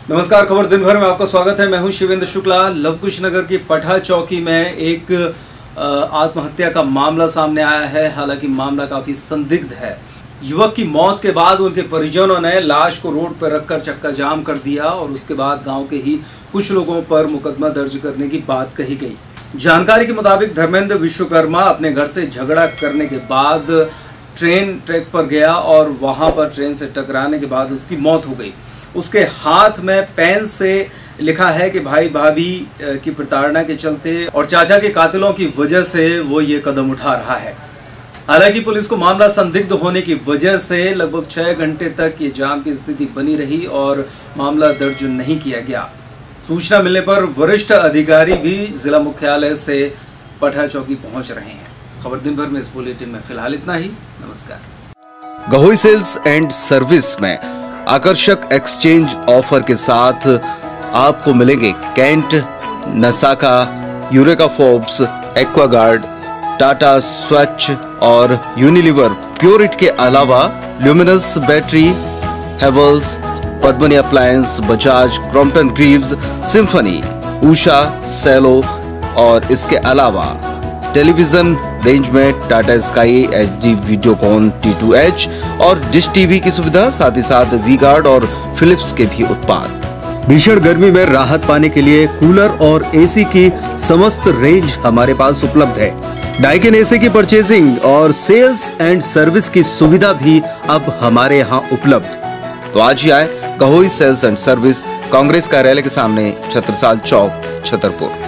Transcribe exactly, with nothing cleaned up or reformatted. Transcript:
नमस्कार, खबर दिन भर में आपका स्वागत है। मैं हूं शिवेंद्र शुक्ला। लवकुश नगर की पठा चौकी में एक आत्महत्या का मामला सामने आया है। हालांकि मामला काफी संदिग्ध है। युवक की मौत के बाद उनके परिजनों ने लाश को रोड पर रखकर चक्का जाम कर दिया और उसके बाद गांव के ही कुछ लोगों पर मुकदमा दर्ज करने की बात कही गई। जानकारी के मुताबिक धर्मेंद्र विश्वकर्मा अपने घर से झगड़ा करने के बाद ट्रेन ट्रैक पर गया और वहां पर ट्रेन से टकराने के बाद उसकी मौत हो गई। उसके हाथ में पेन से लिखा है कि भाई भाभी की प्रताड़ना के चलते और चाचा के कातिलों की वजह से वो ये कदम उठा रहा है। हालांकि पुलिस को मामला संदिग्ध होने की वजह से लगभग छह घंटे तक ये जाम की स्थिति बनी रही और मामला दर्ज नहीं किया गया। सूचना मिलने पर वरिष्ठ अधिकारी भी जिला मुख्यालय से पठा चौकी पहुंच रहे हैं। खबर दिन भर में इस बुलेटिन में फिलहाल इतना ही। नमस्कार। गहोई सेल्स एंड सर्विस में आकर्षक एक्सचेंज ऑफर के साथ आपको मिलेंगे Kent, Nasaka, Eureka Forbes, Aquaguard, Tata Swach और यूनिलीवर प्योरिट के अलावा Luminous battery, Havells, Padmini appliance, Bajaj, Crompton Greaves, Symphony, Usha, Cello और इसके अलावा टेलीविजन रेंज में Tata Sky, HD Videocon T two H और डिश टीवी की सुविधा, साथ ही साथ वी गार्ड और फिलिप्स के भी उत्पाद। भीषण गर्मी में राहत पाने के लिए कूलर और एसी की समस्त रेंज हमारे पास उपलब्ध है। डाइकिन एसी की परचेजिंग और सेल्स एंड सर्विस की सुविधा भी अब हमारे यहाँ उपलब्ध। तो आज ही आए Gahoi sales and service, Congress कार्यालय के सामने, छत्रसाल चौक, छतरपुर।